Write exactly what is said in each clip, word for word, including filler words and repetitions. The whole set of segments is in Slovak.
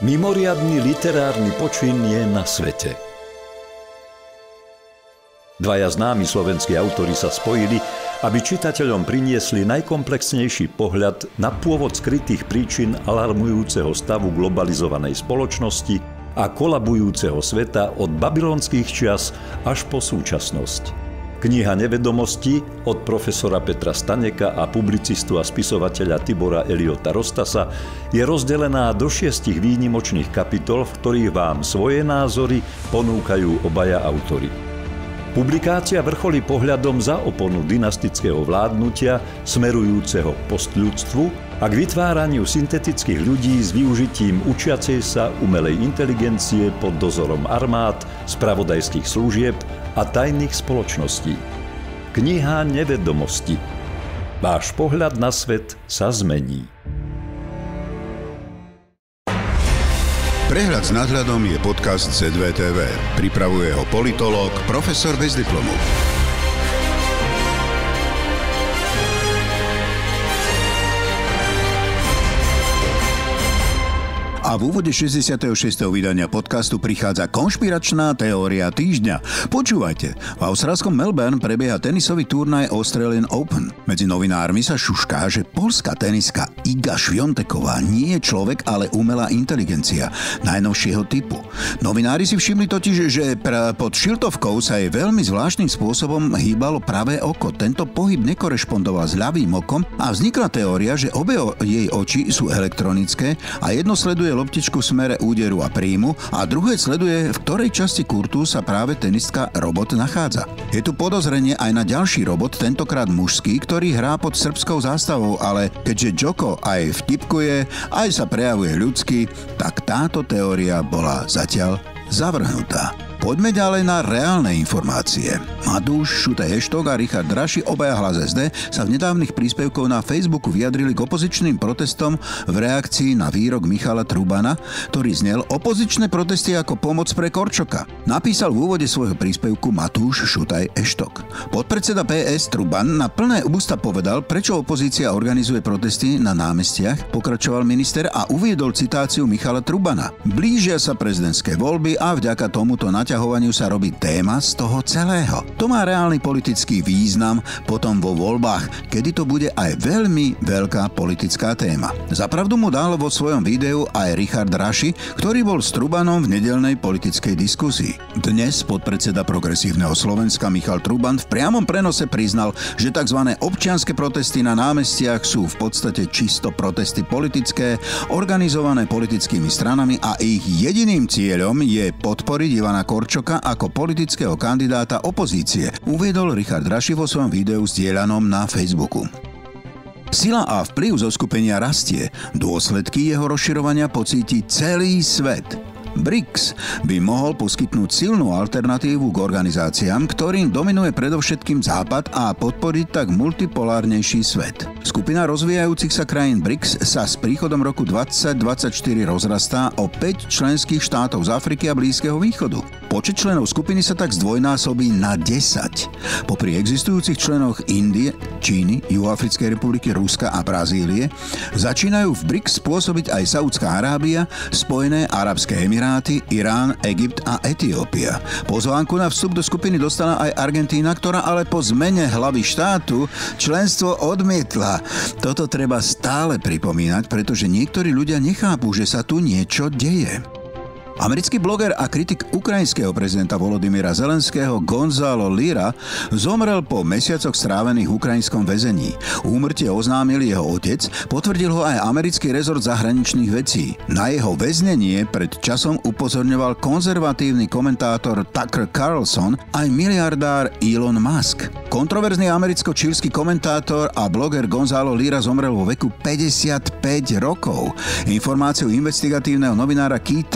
Mimoriadny literárny počin je na svete. Dvaja známi slovenskí autori sa spojili, aby čitateľom priniesli najkomplexnejší pohľad na pôvod skrytých príčin alarmujúceho stavu globalizovanej spoločnosti a kolabujúceho sveta od babylonských čias až po súčasnosť. Kniha Nevedomosti od profesora Petra Staneka a publicistu a spisovateľa Tibora Eliota Rostasa je rozdelená do šiestich výnimočných kapitol, v ktorých vám svoje názory ponúkajú obaja autori. Publikácia vrcholí pohľadom za oponu dynastického vládnutia smerujúceho k postľudstvu a k vytváraniu syntetických ľudí s využitím učiacej sa umelej inteligencie pod dozorom armád, spravodajských služieb a tajných spoločností. Kniha Nevedomosti. Váš pohľad na svet sa zmení. Prehľad s nadhľadom je podcast zet vé té vé. Pripravuje ho politológ, profesor bez diplomu. A v úvode šesťdesiateho šiesteho vydania podcastu prichádza konšpiračná teória týždňa. Počúvajte, v austrálskom Melbourne prebieha tenisový turnaj Australian Open. Medzi novinármi sa šušká, že poľská tenistka Iga Świąteková nie je človek, ale umelá inteligencia najnovšieho typu. Novinári si všimli totiž, že pod šiltovkou sa jej veľmi zvláštnym spôsobom hýbalo pravé oko. Tento pohyb nekorešpondoval s ľavým okom a vznikla teória, že obe jej oči sú elektronické a jedno sleduje loptičku v smere úderu a príjmu a druhé sleduje, v ktorej časti kurtu sa práve tenistka robot nachádza. Je tu podozrenie aj na ďalší robot, tentokrát mužský, ktorý hrá pod srbskou zástavou, ale keďže Djoko aj vtipkuje, aj sa prejavuje ľudsky, tak táto teória bola zatiaľ zavrhnutá. Poďme ďalej na reálne informácie. Matúš Šutaj Eštok a Richard Raši, obaja Hlas es dé, sa v nedávnych príspevkoch na Facebooku vyjadrili k opozičným protestom v reakcii na výrok Michala Trubana, ktorý znel opozičné protesty ako pomoc pre Korčoka. Napísal v úvode svojho príspevku Matúš Šutaj Eštok. Podpredseda pé es Truban na plné ústa povedal, prečo opozícia organizuje protesty na námestiach, pokračoval minister a uviedol citáciu Michala Trubana. Blížia sa prezidentské voľby a vďaka tomuto naťahovaniu sa robí téma z toho celého. To má reálny politický význam potom vo voľbách, kedy to bude aj veľmi veľká politická téma. Zapravdu mu dal vo svojom videu aj Richard Raši, ktorý bol s Trubanom v nedeľnej politickej diskusii. Dnes podpredseda Progresívneho Slovenska Michal Truban v priamom prenose priznal, že tzv. Občianske protesty na námestiach sú v podstate čisto protesty politické, organizované politickými stranami a ich jediným cieľom je podporiť Ivana Korčoka ako politického kandidáta opozície, uviedol Richard Raši vo svojom videu zdieľanom na Facebooku. Sila a vplyv zoskupenia rastie, dôsledky jeho rozširovania pocíti celý svet. BRICS by mohol poskytnúť silnú alternatívu k organizáciám, ktorým dominuje predovšetkým Západ a podporiť tak multipolárnejší svet. Skupina rozvíjajúcich sa krajín BRICS sa s príchodom roku dvadsať dvadsaťštyri rozrastá o päť členských štátov z Afriky a Blízkeho východu. Počet členov skupiny sa tak zdvojnásobí na desať. Popri existujúcich členoch Indie, Číny, Juhoafrickej republiky, Ruska a Brazílie začínajú v BRICS pôsobiť aj Saudská Arábia, Spojené arabské Emiráty, Irán, Egypt a Etiópia. Pozvánku na vstup do skupiny dostala aj Argentína, ktorá ale po zmene hlavy štátu členstvo odmietla. Toto treba stále pripomínať, pretože niektorí ľudia nechápu, že sa tu niečo deje. Americký bloger a kritik ukrajinského prezidenta Volodymyra Zelenského Gonzalo Lira zomrel po mesiacoch strávených v ukrajinskom väzení. Úmrtie oznámil jeho otec, potvrdil ho aj americký rezort zahraničných vecí. Na jeho väznenie pred časom upozorňoval konzervatívny komentátor Tucker Carlson aj miliardár Elon Musk. Kontroverzný americko-čílsky komentátor a bloger Gonzalo Lira zomrel vo veku päťdesiatpäť rokov. Informáciu investigatívneho novinára Keitha Clarence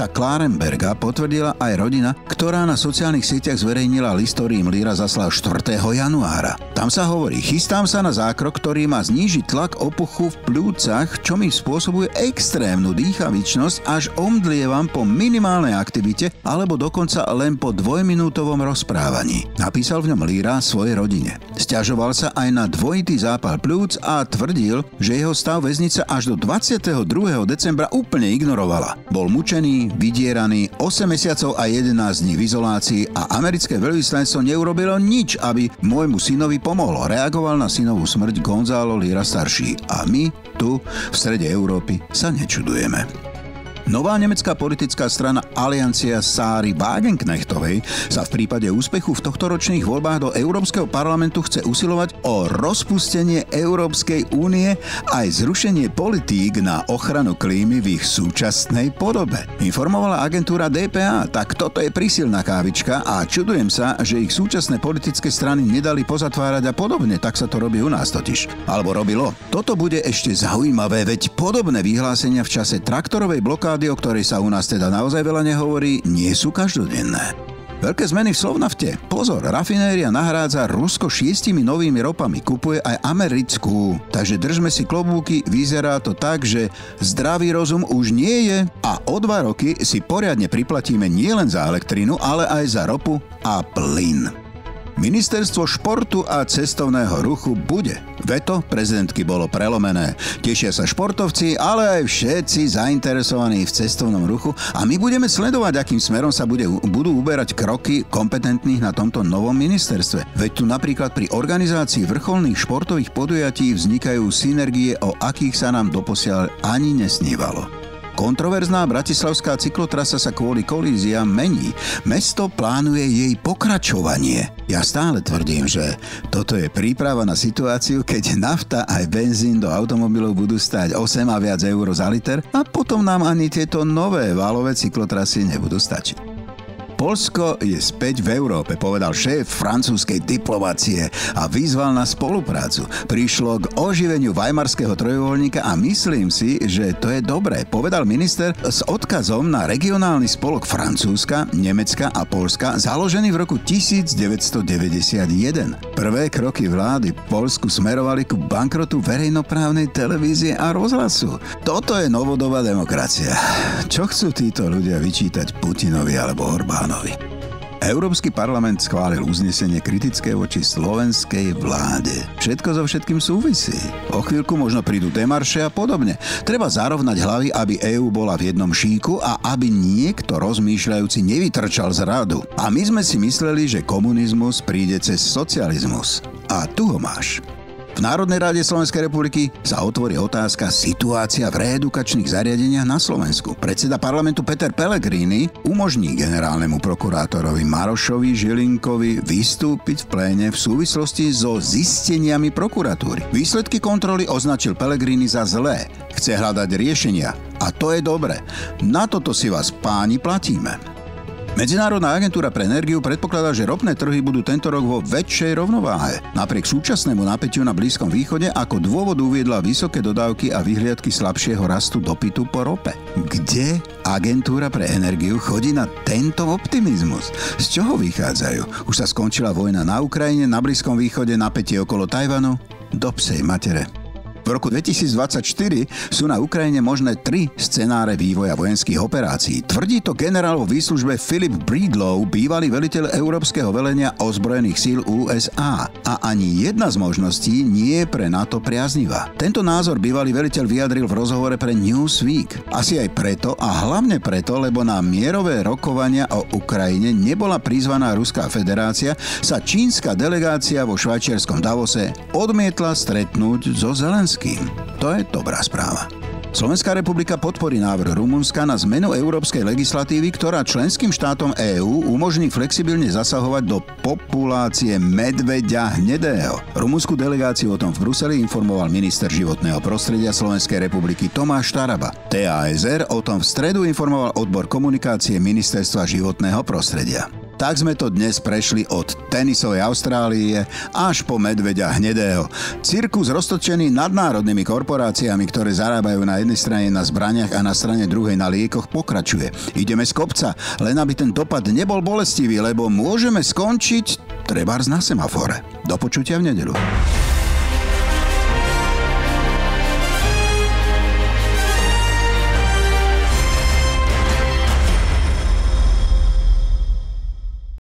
Arenberga potvrdila aj rodina, ktorá na sociálnych sieťach zverejnila list, ktorý im Líra zaslal štvrtého januára. Tam sa hovorí: chystám sa na zákrok, ktorý má znížiť tlak opuchu v pľúcach, čo mi spôsobuje extrémnu dýchavičnosť, až omdlievam po minimálnej aktivite alebo dokonca len po dvojminútovom rozprávaní. Napísal v ňom Líra svojej rodine. Sťažoval sa aj na dvojitý zápal pľúc a tvrdil, že jeho stav väznica až do dvadsiateho druhého decembra úplne ignorovala. Bol mučený, vydieraný, osem mesiacov a jedenásť dní v izolácii a americké veľvyslanectvo neurobilo nič, aby môjmu synovi pomohlo. Reagoval na synovú smrť Gonzalo Líra starší a my tu v strede Európy sa nečudujeme. Nová nemecká politická strana Aliancia Sáry Wagenknechtovej sa v prípade úspechu v tohtoročných voľbách do Európskeho parlamentu chce usilovať o rozpustenie Európskej únie aj zrušenie politík na ochranu klímy v ich súčasnej podobe. Informovala agentúra dé pé á, tak toto je prísilná kávička a čudujem sa, že ich súčasné politické strany nedali pozatvárať a podobne, tak sa to robí u nás totiž. Alebo robilo. Toto bude ešte zaujímavé, veď podobné vyhlásenia v čase traktorovej blokády, o ktorej sa u nás teda naozaj veľa nehovorí, nie sú každodenné. Veľké zmeny v Slovnafte. Pozor, rafinéria nahrádza Rusko šiestimi novými ropami, kupuje aj americkú. Takže držme si klobúky, vyzerá to tak, že zdravý rozum už nie je a o dva roky si poriadne priplatíme nielen za elektrínu, ale aj za ropu a plyn. Ministerstvo športu a cestovného ruchu bude. Veto prezidentky bolo prelomené. Tešia sa športovci, ale aj všetci zainteresovaní v cestovnom ruchu a my budeme sledovať, akým smerom sa bude, budú uberať kroky kompetentných na tomto novom ministerstve. Veď tu napríklad pri organizácii vrcholných športových podujatí vznikajú synergie, o akých sa nám doposiaľ ani nesnívalo. Kontroverzná bratislavská cyklotrasa sa kvôli kolíziám mení. Mesto plánuje jej pokračovanie. Ja stále tvrdím, že toto je príprava na situáciu, keď nafta aj benzín do automobilov budú stáť osem a viac eur za liter a potom nám ani tieto nové valové cyklotrasy nebudú stačiť. Poľsko je späť v Európe, povedal šéf francúzskej diplomácie a vyzval na spoluprácu. Prišlo k oživeniu Weimarského trojuholníka a myslím si, že to je dobré, povedal minister s odkazom na regionálny spolok Francúzska, Nemecka a Poľska, založený v roku devätnásťstodeväťdesiatjeden. Prvé kroky vlády v Poľsku smerovali ku bankrotu verejnoprávnej televízie a rozhlasu. Toto je novodobá demokracia. Čo chcú títo ľudia vyčítať Putinovi alebo Orbánovi? Európsky parlament schválil uznesenie kritické voči slovenskej vláde. Všetko so všetkým súvisí. O chvíľku možno prídu demarše a podobne. Treba zarovnať hlavy, aby EÚ bola v jednom šíku a aby niekto rozmýšľajúci nevytrčal z radu. A my sme si mysleli, že komunizmus príde cez socializmus. A tu ho máš. V Národnej rade Slovenskej republiky sa otvorí otázka situácia v reedukačných zariadeniach na Slovensku. Predseda parlamentu Peter Pellegrini umožní generálnemu prokurátorovi Marošovi Žilinkovi vystúpiť v pléne v súvislosti so zisteniami prokuratúry. Výsledky kontroly označil Pellegrini za zlé. Chce hľadať riešenia. A to je dobre. Na toto si vás, páni, platíme. Medzinárodná agentúra pre energiu predpokladá, že ropné trhy budú tento rok vo väčšej rovnováhe. Napriek súčasnému napätiu na Blízkom východe ako dôvod uviedla vysoké dodávky a vyhliadky slabšieho rastu dopytu po rope. Kde agentúra pre energiu chodí na tento optimizmus? Z čoho vychádzajú? Už sa skončila vojna na Ukrajine, na Blízkom východe, napätie okolo Tajvanu? Do psej matere. V roku dvetisícdvadsaťštyri sú na Ukrajine možné tri scenáre vývoja vojenských operácií. Tvrdí to generál vo výslužbe Philip Breedlow, bývalý veliteľ Európskeho velenia ozbrojených síl ú es á. A ani jedna z možností nie je pre NATO priaznivá. Tento názor bývalý veliteľ vyjadril v rozhovore pre Newsweek. Asi aj preto a hlavne preto, lebo na mierové rokovania o Ukrajine nebola prizvaná Ruská federácia, sa čínska delegácia vo švajčiarskom Davose odmietla stretnúť so Zelenským. To je dobrá správa. Slovenská republika podporí návrh Rumunska na zmenu európskej legislatívy, ktorá členským štátom EÚ umožní flexibilne zasahovať do populácie medveďa hnedého. Rumunskú delegáciu o tom v Bruseli informoval minister životného prostredia Slovenskej republiky Tomáš Taraba. té á es er o tom v stredu informoval odbor komunikácie Ministerstva životného prostredia. Tak sme to dnes prešli od tenisovej Austrálie až po medveďa hnedého. Cirkus roztočený nadnárodnými korporáciami, ktoré zarábajú na jednej strane na zbraniach a na strane druhej na liekoch, pokračuje. Ideme z kopca, len aby ten dopad nebol bolestivý, lebo môžeme skončiť trebárs na semafore. Do počutia v nedeľu.